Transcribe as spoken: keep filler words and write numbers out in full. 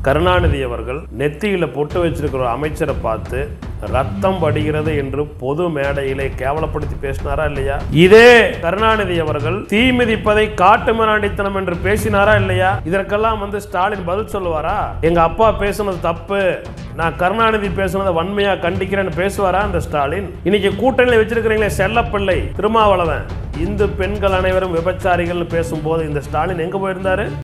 கருணாநிதி அவர்கள் நெத்தியில பொட்டு வச்சிருக்கிற அமைச்சரை பார்த்து ரத்தம் வடிகிறது என்று பொது மேடையிலே கேவலப்படுத்தி பேசினாரா இல்லையா? இதே கருணாநிதி அவர்கள் தீ மிதிப்பதை காட்டு மிராண்டித்தனம் என்று பேசினாரா இல்லையா? இதற்கெல்லாம் வந்து ஸ்டாலின் பதில் சொல்லுவாரா? எங்க அப்பா பேசுனது தப்பு, நான் கருணாநிதி பேசுனதை வன்மையா கண்டிக்கிறேன்னு பேசுவாரா அந்த ஸ்டாலின்? இன்னைக்கு கூட்டணியில் வச்சிருக்கிறீங்களே செல்லப்பிள்ளை திருமாவளவன், இந்து பெண்கள் அனைவரும் விபச்சாரிகள் பேசும்போது இந்த ஸ்டாலின் எங்க போயிருந்தாரு?